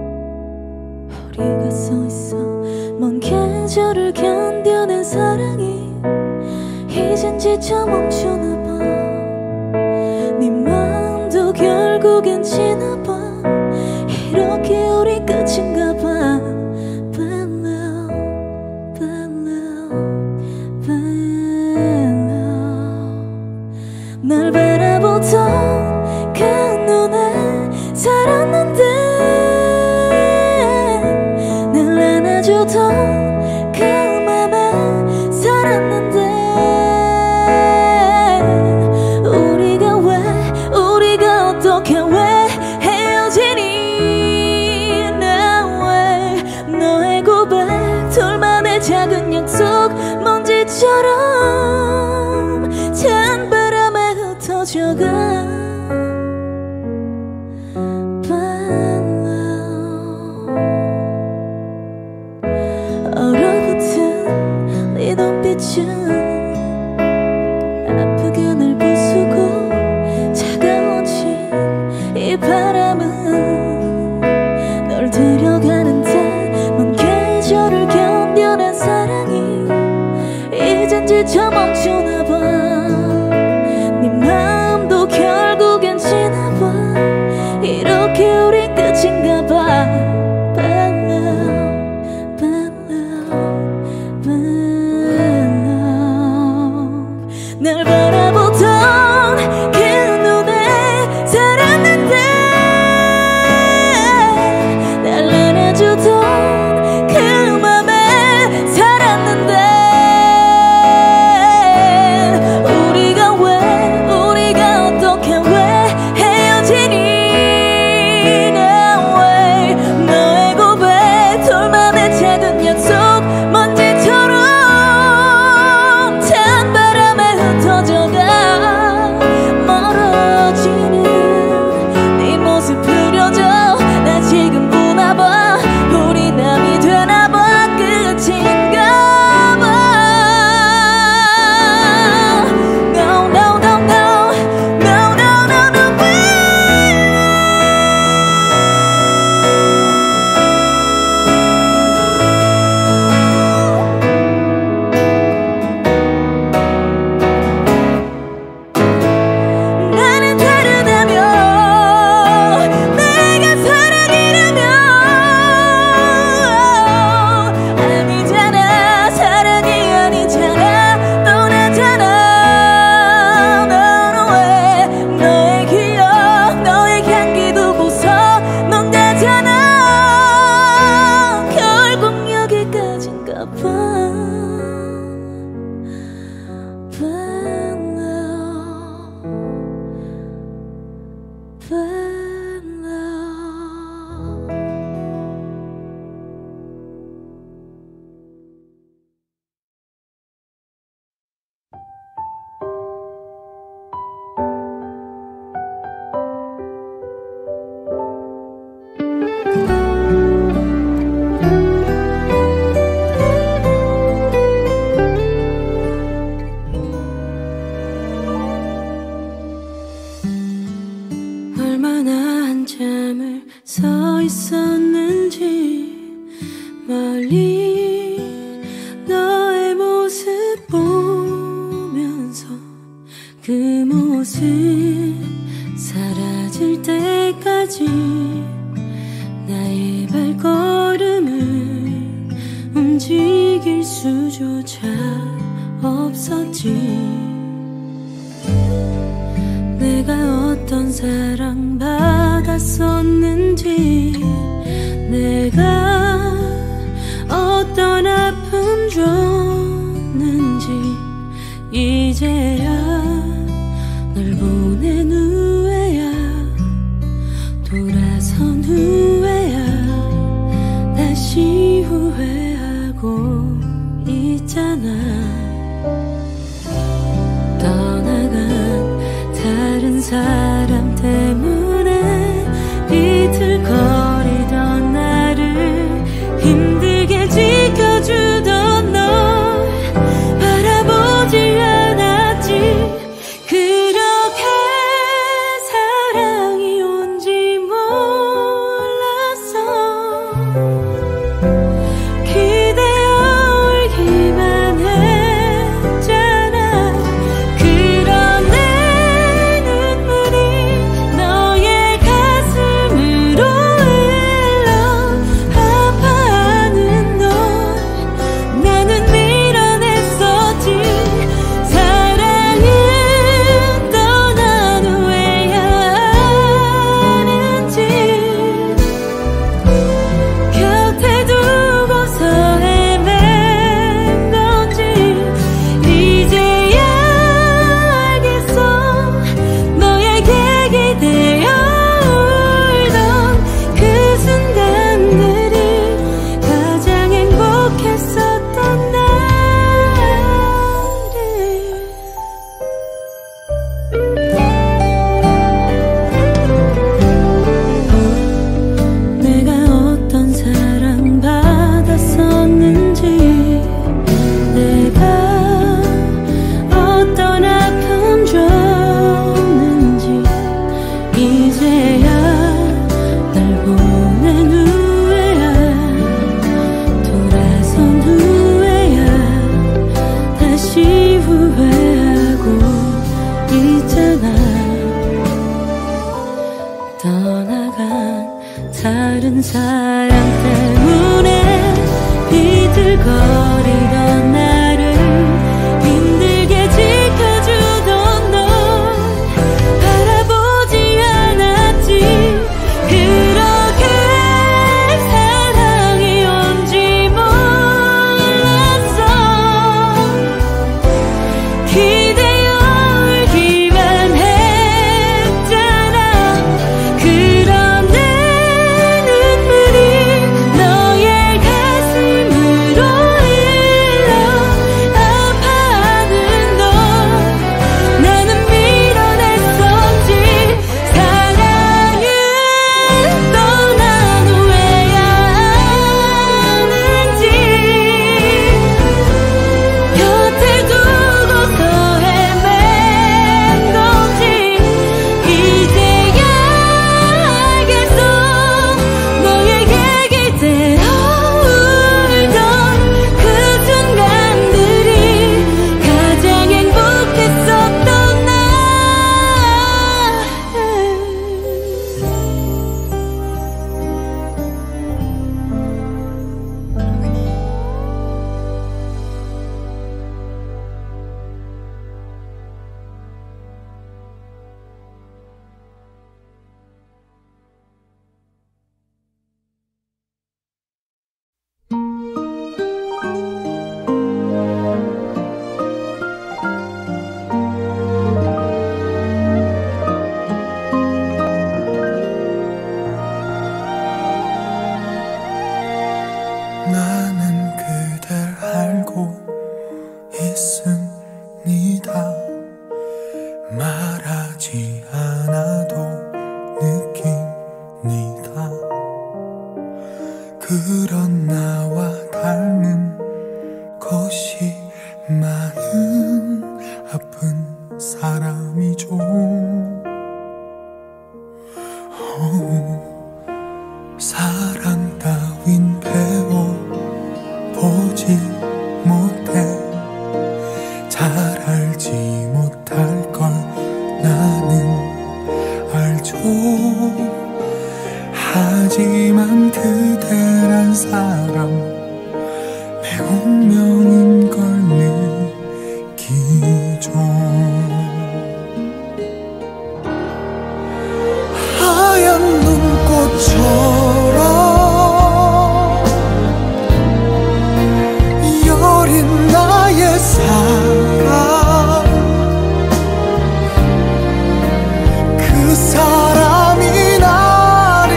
우리가 서있어 먼 계절을 견뎌낸 사랑이 이젠 지쳐 멈추나봐. 네 마음도 결국엔 지나봐. 이렇게 우리 끝인가봐. 날 바라보던 그 눈에 살았는데 날 안아주던 그 맘에 살았는데 바람은 널 들여가는데 먼 계절을 견뎌낸 사랑이 이젠 지쳐 멈추나봐. 네 마음도 결국엔 지나봐. 이렇게 우린 끝인가봐. 날 바라보던 그 눈에 살았는데 날 안아주던 그 맘에 살았는데 우리가 어떻게 왜 헤어지니. 난 왜 너의 고백 돌만의 작은 약속 먼지처럼 멀어지는 네 모습 그려져. 나 지금 보나봐. 우리 남이 되나봐. 끝인가봐. No no no no no no no no 나는 다르다며. 내가 사랑이라며. 아니잖아. 사랑이 아니잖아. 떠나잖아. 너는 왜 너의 기억 너의 향기 두고서 넌 가잖아. 결국 여기까지인가 봐. 얼마나 한참을 서 있었는지 멀리 너의 모습 보면서 그 모습 사라질 때까지 나의 발걸음을 움직일 수조차 없었지. 내가 어떤 사랑 받았었는지 내가 어떤 아픔 줬는지 이제야 널 보낸 후에야 돌아선 후에야 다시 후회하고 있잖아. 떠나간 다른 사람 때문에 비틀거리던 나를 힘들게 지켜주던 널 바라보지 않았지. 그렇게 사랑이 온지 몰랐어. 기대어 울기만 해. 떠나간 다른 사람 때문에 비틀거리던 나를 힘들게 지켜주던 널 바라보지 않았지. 그렇게 사랑이 온지 몰랐어. 기대어 울기만 했잖아. 그런데 눈물이 너의 가슴으로 흘러 아파하는 너 나는 밀어냈었지. 사랑은 떠난 후에야 아는지 곁에 두고서 헤맨 건지 이제야 알겠어. 너에게 기대어 울던 그 순간들이 가장 행복했었던 날. 나는 그댈 알고 있습니다. 말하지 않아도 느낍니다. 그런 나와 닮은 것이 많은 아픈 사람이죠. 사랑 따윈 배워보지 못해 잘 알지 못할 걸 나는 알죠. 하지만 그대란 사람 내 운명인 걸 느끼죠. 하얀 눈꽃처럼 여린 나의 사랑 그 사람이 나를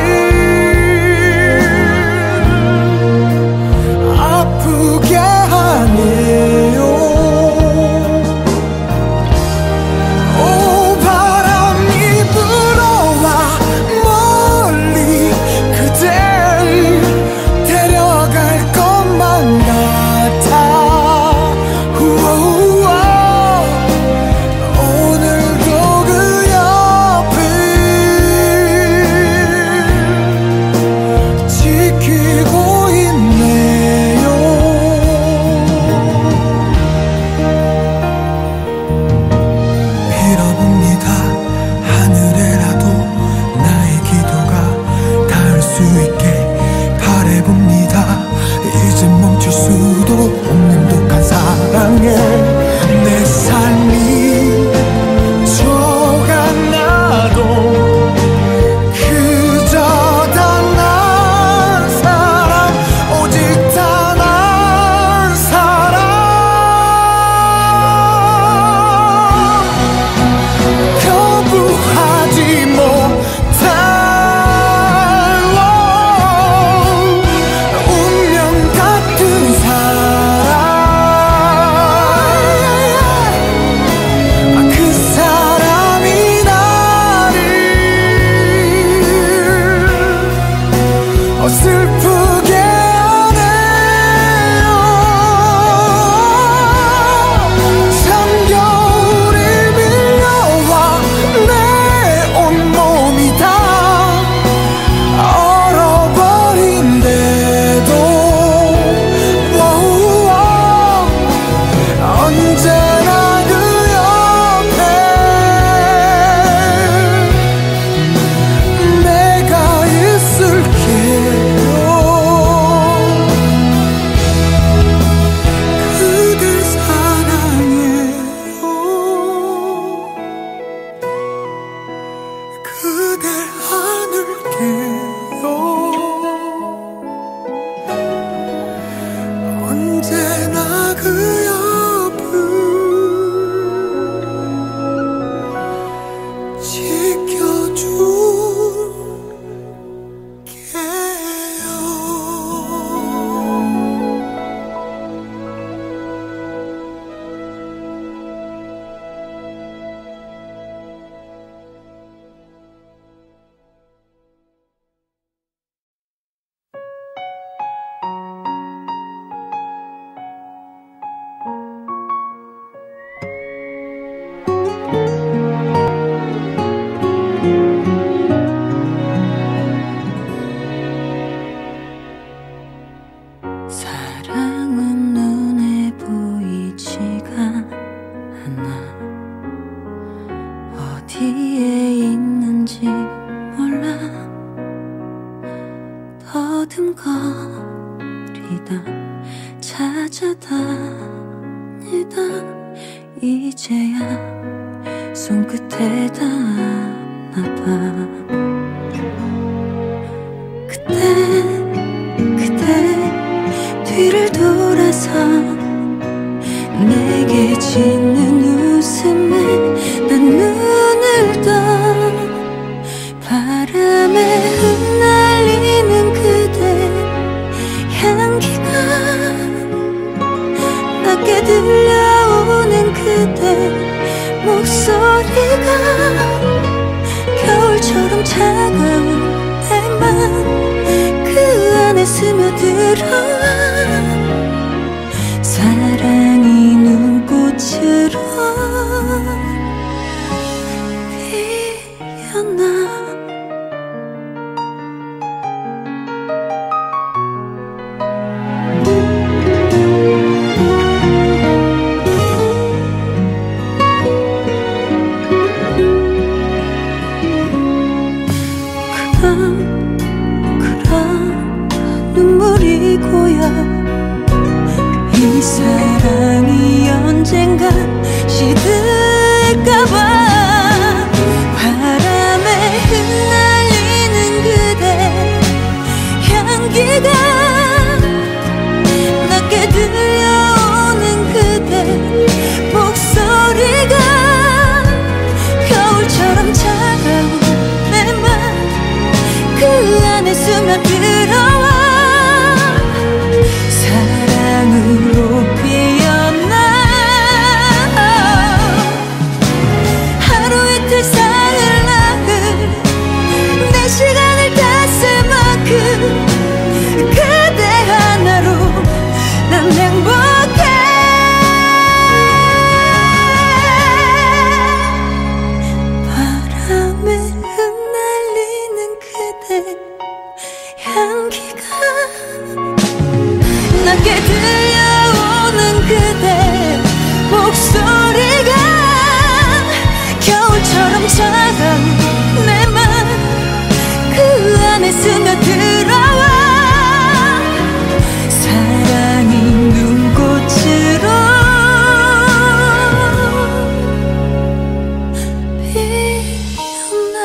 아프게 하네요. 오 바람이 불어와 멀리 어둠거리다 찾아다니다 이제야 손끝에 닿았나봐. 그때 뒤를 돌아서 내게 짓는 웃음에 난 눈을 떠. 바람에 흩날리는 그대 향기가 낮게 들려오는 그대 목소리가 겨울처럼 차가운 내 맘 그 안에 스며들어와 사랑이 눈꽃으로 피어나. 그럼 눈물이 고여 이 사랑이 언젠가 시들까봐. 바람에 흩날리는 그대 향기가 낮게 들려오는 그대 목소리가 겨울처럼 차가운 내 맘 그 안에 스며들어와 사랑으로 피어나. 하루 이틀 사흘 나흘 내 시간을 다 쓸 만큼 그대 하나로 난 행복해. 바람에 흩날리는 그대 향기가 낮게 들려오는 그대 목소리가 겨울처럼 차가운 내 맘 그 안에 스며들어와 사랑이 눈꽃으로 피어나.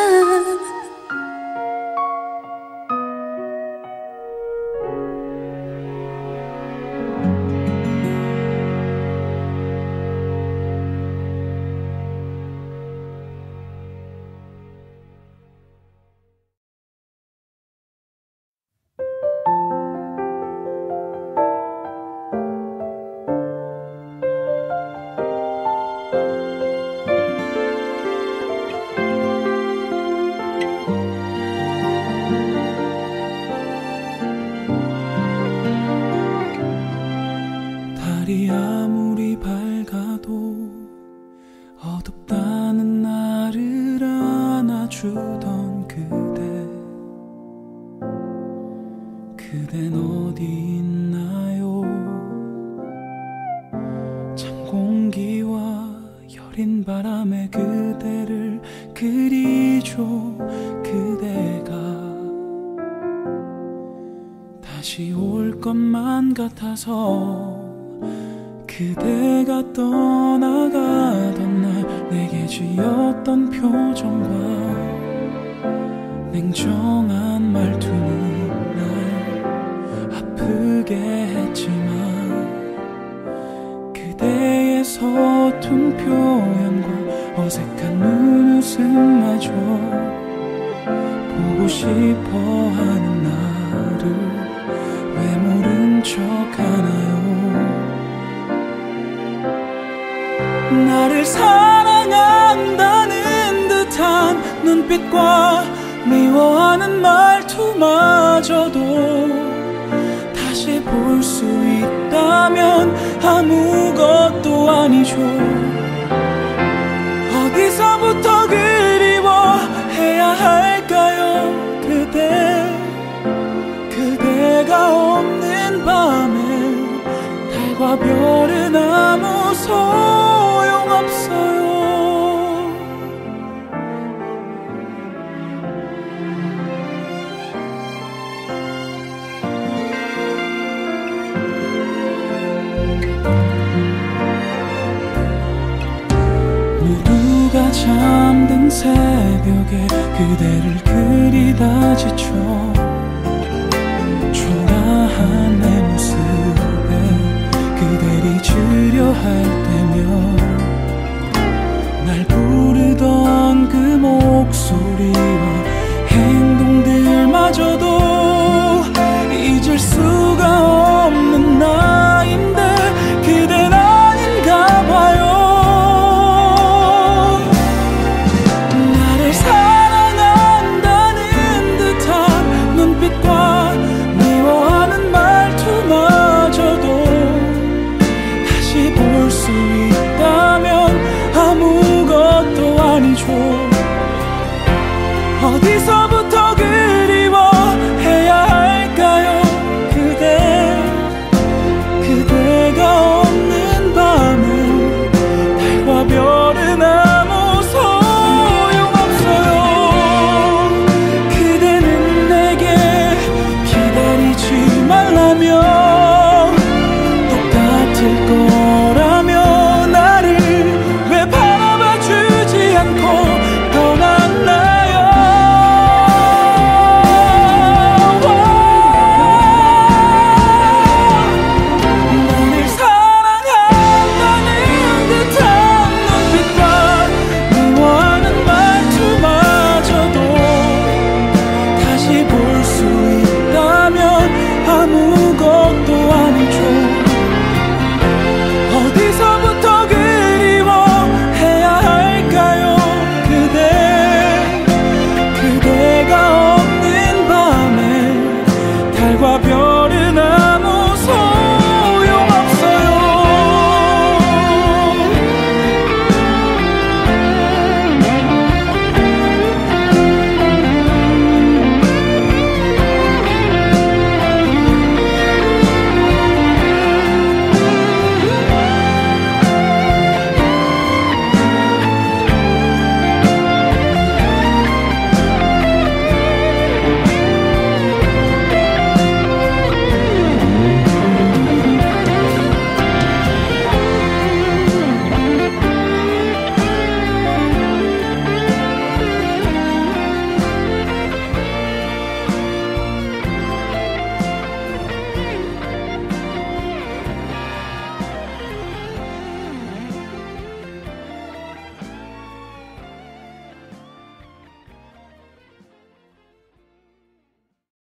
달이 아무리 밝아도 어둡다는 나를 안아주던 그댄 어디 있나요? 찬 공기와 여린 바람에 그대를 그리죠. 그대가 다시 올 것만 같아서 그대가 떠나가던 날 내게 지었던 표정과 냉정한 말투는 날 아프게 했지만 그대의 서툰 표현과 어색한 눈웃음마저 보고 싶어하는 나를 왜 모른 척하나요? 나를 사랑한다는 듯한 눈빛과 미워하는 말투마저도 다시 볼 수 있다면 아무것도 아니죠. 어디서부터 그리워해야 할까요? 그대가 없는 밤에 달과 별은 아무 소용없어요. 잠든 새벽에 그대를 그리다 지쳐 초라한 내 모습에 그댈 잊으려 할